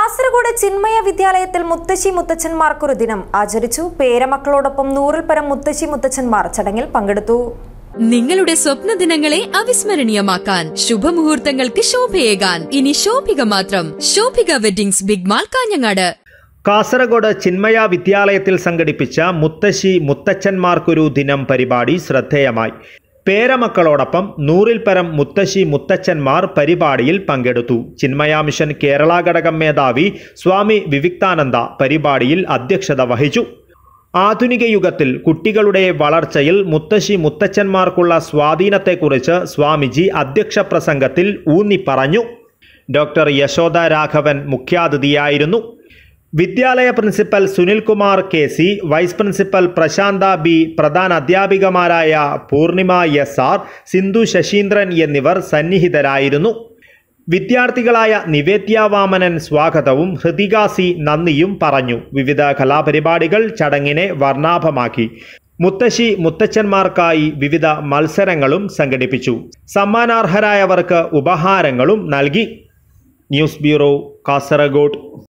കാസർഗോഡ് ചിന്മയ വിദ്യാലയത്തിൽ മുത്തശ്ശി മുത്തച്ഛന്മാർക്കൊരു ദിനം ആചരിച്ചു. പേരമക്കളോടൊപ്പം 100-ൽ പരം മുത്തശ്ശി മുത്തച്ഛന്മാർ ചടങ്ങിൽ പങ്കെടുത്തു. നിങ്ങളുടെ സ്വപ്ന ദിനങ്ങളെ അവിസ്മരണീയമാക്കാൻ ശുഭമുഹൂർത്തങ്ങൾക്ക് ശോഭയേകാൻ ഇനി ശോഭിക മാത്രം. Shobhika weddings, big mall, Kanhangad. Kasaragod Chinmaya വിദ്യാലയത്തിൽ സംഘടിപ്പിച്ച മുത്തശ്ശി മുത്തച്ഛന്മാർക്കൊരു ദിനം പരിപാടി ശ്രദ്ധേയമായി. പേരമക്കളോടൊപ്പം 100-ൽ പരം മുത്തശ്ശി മുത്തച്ഛന്മാർ പരിപാടിയിൽ പങ്കെടുത്തു. ചിന്മയ മിഷൻ കേരള ഘടകം മേധാവി സ്വാമി വിവിക്താനന്ദ പരിപാടിയിൽ അധ്യക്ഷത വഹിച്ചു. ആധുനിക യുഗത്തിൽ കുട്ടികളുടെ വളർച്ചയിൽ മുത്തശ്ശി മുത്തച്ഛന്മാർക്കുള്ള സ്വാധീനത്തെക്കുറിച്ച് സ്വാമിജി അധ്യക്ഷ പ്രസംഗത്തിൽ ഊന്നി പറഞ്ഞു. ഡോക്ടർ യശോദ രാഘവൻ മുഖ്യാതിഥിയായിരുന്നു. വിദ്യാലയ principal Sunilkumar KC, vice principal Prashanth B, പ്രധാന അധ്യാപികമാരായ പൂർണിമ SR, സിന്ധു ശശീന്ദ്രൻ എന്നിവർ സന്നിഹിതരായിരുന്നു. വിദ്യാർത്ഥികളായ നിവേദ്യ വാമനൻ സ്വാഗതവും ഹൃതിക C നന്ദിയും പറഞ്ഞു. വിവിധ കലാപരിപാടികൾ ചടങ്ങിനെ വർണ്ണാഭമാക്കി. മുത്തശ്ശി മുത്തച്ഛന്മാർക്കായി വിവിധ മത്സരങ്ങളും സംഘടിപ്പിച്ചു. സമ്മാനാർഹരായവർക്ക് ഉപഹാരങ്ങളും നൽകി. News bureau, Kasaragod.